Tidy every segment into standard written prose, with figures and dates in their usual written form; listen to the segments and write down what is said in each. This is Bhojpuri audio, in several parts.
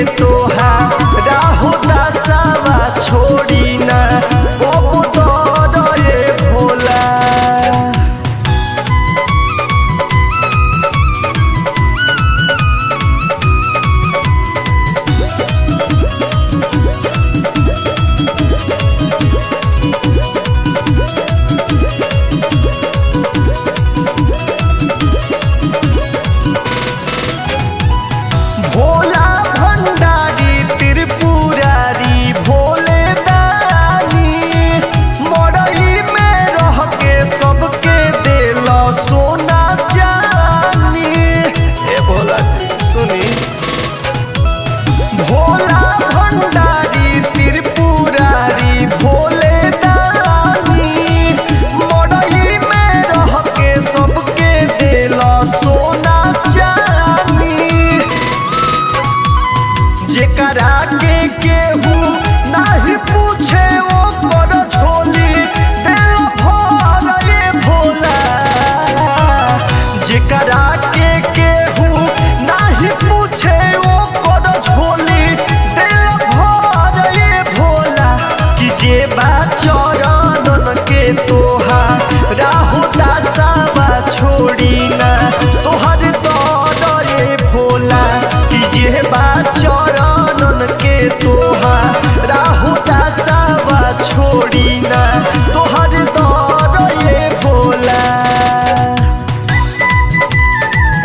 तोहा राहु दासावा छोड़ी ना कबूतर रे भोला। भोला भंडारी त्रिपुरारी भोले दानी मड़ई में रह के सबके देला सोना चानी। ए भोला सुनी, भोला भंडारी त्रिपुरारी भोले दानी मड़ई में रह के सबके देला सोना चानी। जेकरा के केहू नहीं पूछे वो कर झोली देला भर रे भोला। जेकरा के केहू नहीं पूछे वो कर झोली देला भर रे भोला। कि जे बा चरणन के तोहा राहु दासावा छोड़ी ना तोहर दर रे भोला। कि जे बा चरणन के तोहा राहु दासावा छोड़ी ना तोहर दर रे भोला।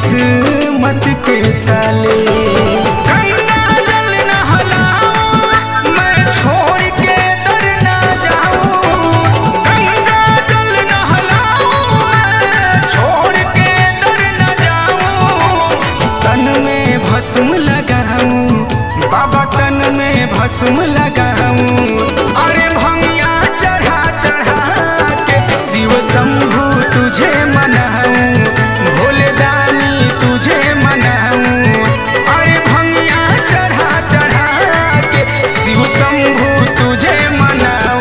किस्मत के ताले। गंगा जल नहलाऊं मैं छोड़ के दर ना जाऊं, गंगा जल नहलाऊं मैं छोड़ के दर ना जाऊं। तन में भस्म लगाऊं बाबा, तन में भस्म लगाऊं। अरे भंगिया चढ़ा चढ़ा के शिव शंभू तुझे मनाऊं, भोले दानी तुझे मनाऊं। अरे भंगिया चढ़ा चढ़ा के शिव शंभू तुझे मनाऊं।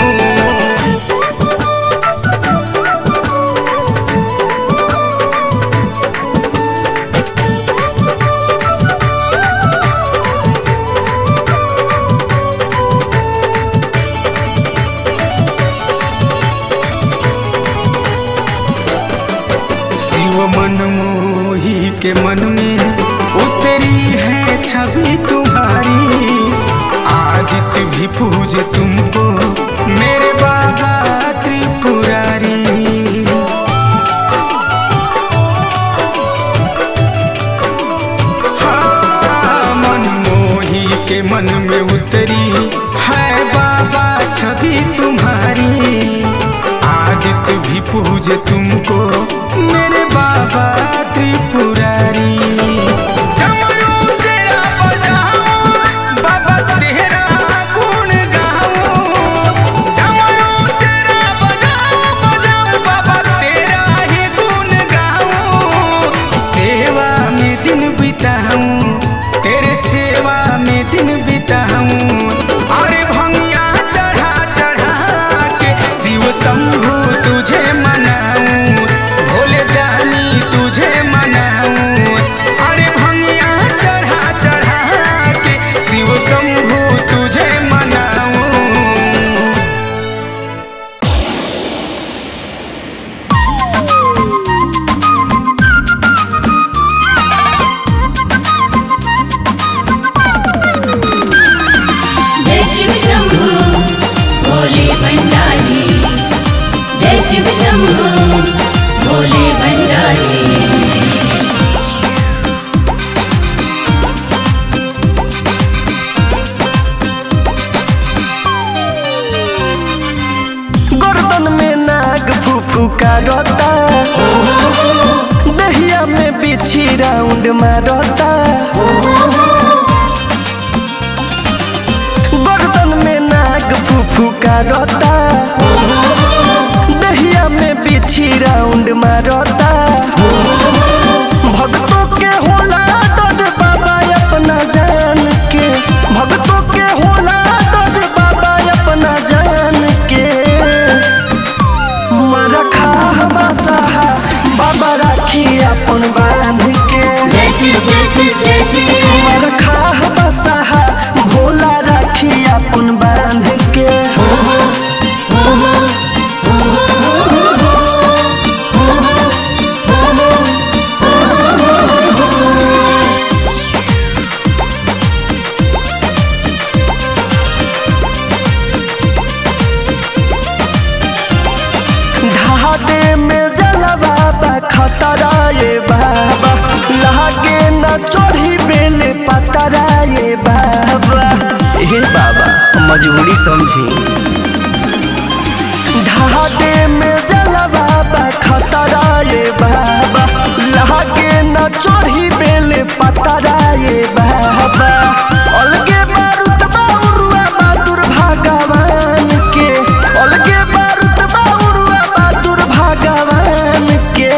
मनमोही के मन में उतरी है छवि तुम्हारी, आदित्य भी पूजे तुमको मेरे बाबा त्रिपुरारी। हाँ, मनमोही के मन में उतरी है बाबा छवि तुम्हारी, आदित्य भी पूजे तुमको मेरे बाबा त्रिपुरारी। डमरू तेरा बजाऊं बाबा तेरा गुण गाऊं, डमरू तेरा बजाऊं बाबा तेरा ही गुण गाऊं। सेवा में दिन बिताऊं तेरे सेवा में दिन बिताऊं। अरे भंगिया चढ़ा चढ़ा के शिव शंभू तुझे मनाऊं, भोले दानी तुझे मनाऊं। अरे भंगिया चढ़ा चढ़ा के शिव शंभू तुझे मनाऊं। जय शिव शंभू भोले भंडारी, जय शिव शंभू भोले भंडारी। गर्दन में नाग फूफू का रोता, दहिया में बिछी राउंड मारता। गर्दन में नाग फूफू का रोता, दहिया में बिछी राउंड मारता। भक्तों के होला दर बाबा अपना जान के, भक्तों के होला दर बाबा अपना जान के। मरखा हवा सहा बाबा राखी अपन बांध के, जय शिव जय शिव जय शिव। मरखा हवा सहा भोला राखी अपन बांध के। ढाडे में जलवा बा खतरा ये बाबा, लागे न चढ़ी बेले पतरा ये बाबा। हे बाबा मजबूरी समझी। ढाडे में जलवा बा खतरा ये बाबा, लागे न चढ़ी बेले पतरा ये बाबा। अलगे बारूद बाउरुआ बहादुर भगवान के, अलगे बारूद बाउरुआ बहादुर भगवान के।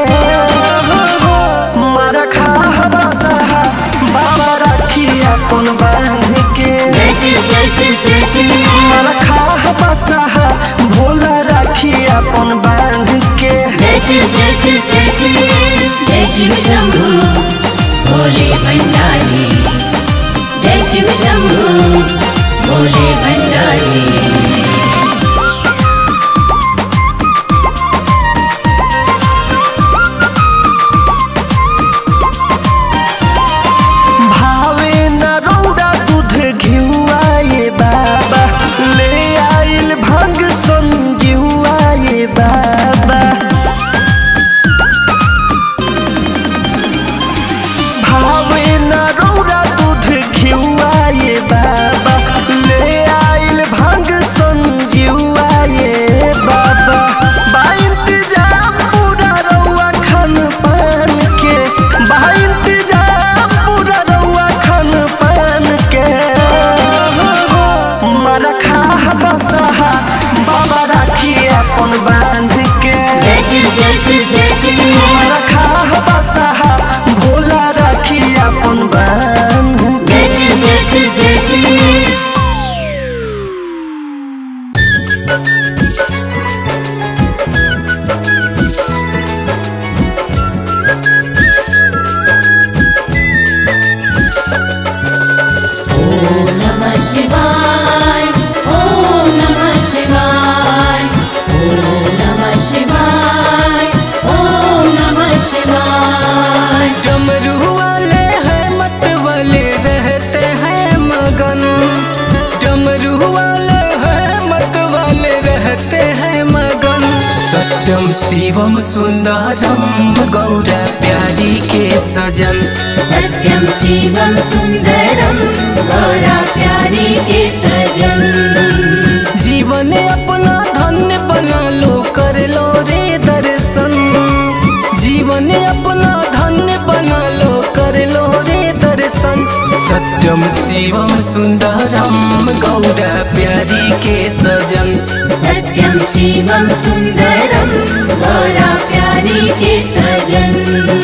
मरखा हवा सहा बाबा राखी अपन बांध के, जय शिव जय शिव जय शिव। मरखा हवा सहा भोला राखी अपन बांध के। जय शिव जय शिव जय शिव। जय शिव शंभू भोले भंडारी, जय शिव शंभू भोले भंडारी। भावे न रौदा दूध घिउआ ये बाबा, ले आइल भंग संजीवा ये बाबा। बाबा ले आइल भांग संजीवा ये बाबा बा इंतजाम पूरा रउआ खान पान के बा इंतजाम पूरा रउआ खान पान के मरखा बसहा बाबा राखी अपन बांध के मरखा बसहा भोला राखी अपन बांध सत्यम शिवम सुंदरम गौरा प्यारी के सजन सत्यम शिवम सुंदरम गौरा प्यारी के सजन जीवन अपना धन्य बना लो कर लो रे दर्शन जीवन अपना धन्य बना लो कर लो रे दर्शन सत्यम शिवम सुंदरम गौरा प्यारी के सजन सत्यम शिवम सुंदरम गौरा प्यारी के सजन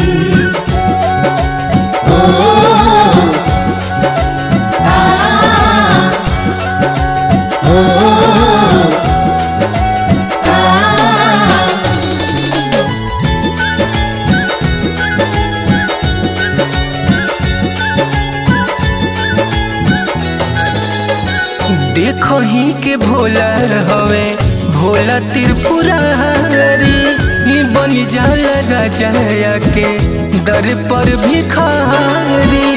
देखो ही के भोला हवे भोला त्रिपुरारी बनी जाला राजा के दर पर भिखारी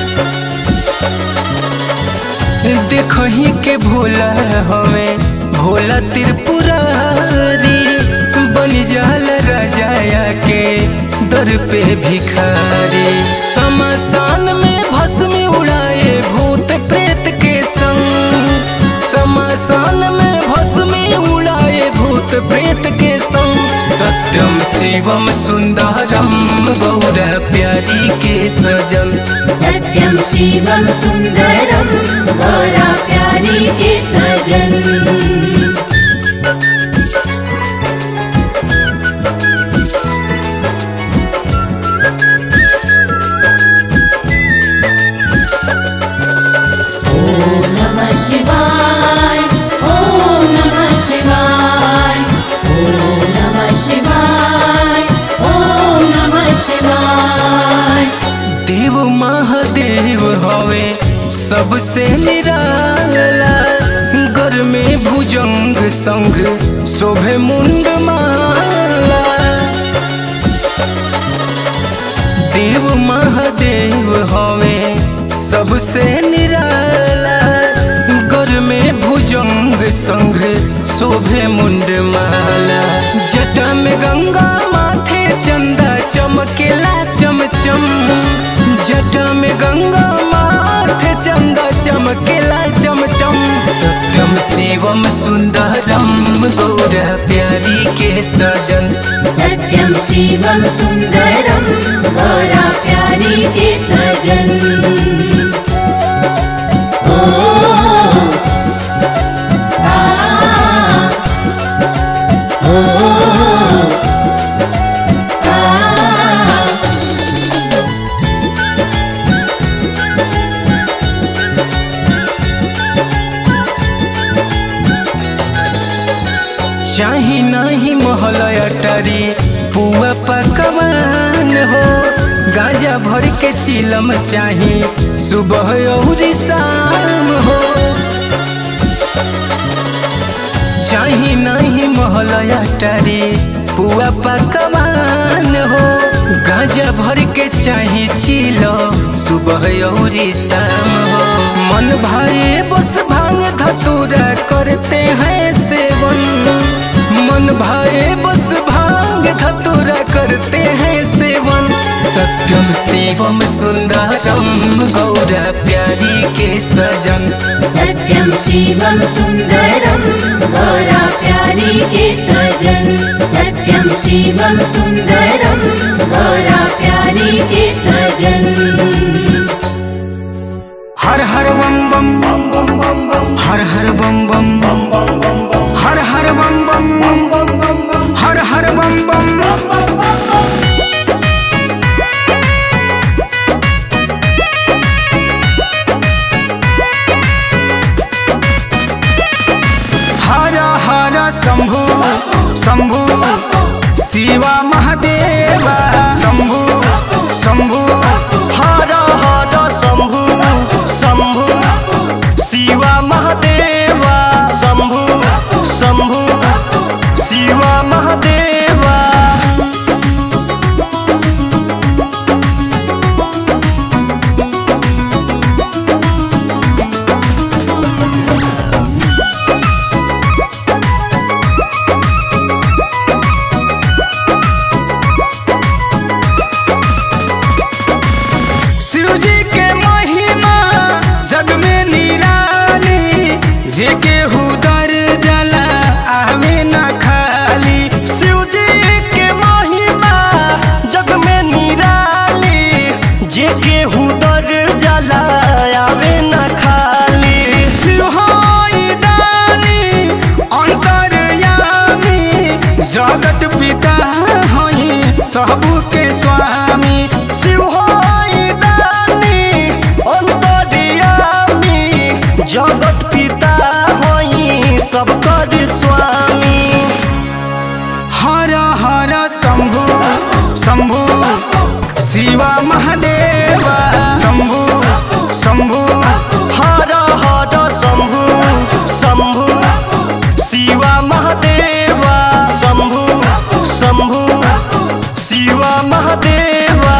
देखो ही के भोला हवे भोला त्रिपुरारी बनी जाला राजा के दर पे भिखारी शमशान में भस्म उड़ाए भूत प्रेत के संग शमशान में भस्म उड़ाए भूत प्रेत के संग सत्यम शिवम सुंदरम गौरा प्यारी के सजन सत्यम शिवम सुंदरम गौरा प्यारी के सजन सबसे निराला घर में भुजंग संग शोभे मुंड माला देव महादेव हवे सबसे निराला घर में भुजंग संग शोभे मुंड माला जटा में गंगा माथे चंदा चमकेला चमचम जटा में गंगा माथे चंदा चमकेला चमचम सत्यम शिवम सुंदरम गौरा प्यारी के सजन सत्यम शिवम सुंदरम गौरा प्यारी के सजन चाही नहीं महल अटारी पुआ पकवान हो गांजा भर के चिलम चाही सुबह और शाम हो चाही नहीं महल अटारी पुआ पकवान हो गांजा भर के चाही चिलो सुबह और शाम हो मन भाए बस भांग धतूरा करते हैं सेवन मन भाए बस भांग धतूरा करते हैं सेवन सत्यम शिवम सुंदरम गौरा प्यारी के सजन। सत्यम शिवम सुंदरम गौरा प्यारी के सजन। सत्यम शिवम सुंदरम गौरा प्यारी के सजन। हर हर बम बम हर हर बम बम हर हर बम बम हर हर बम बम। हर हर शंभु शंभु शिवा महादेवा शंभु शंभु हर हर शंभु शंभु शिवा महादेवा शंभु शंभु शिवा महादेवा। जेके हुदर जला आवे न खाली। शिव जी के महिमा जग में निराली, जेके हुदर जला आवे न खाली। शिव होई दानी अंतर्यामी, जगत पिता होई सबू के स्वामी। शिव होई दानी अंतर्यामी, जगत पिता सब कर स्वामी। हर हर शंभु शंभु शिवा महादेवा शंभु शंभु हर हर शंभु शंभु शिवा महादेवा शंभु शंभु शिवा महादेवा।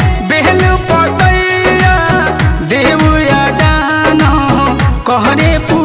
कहरे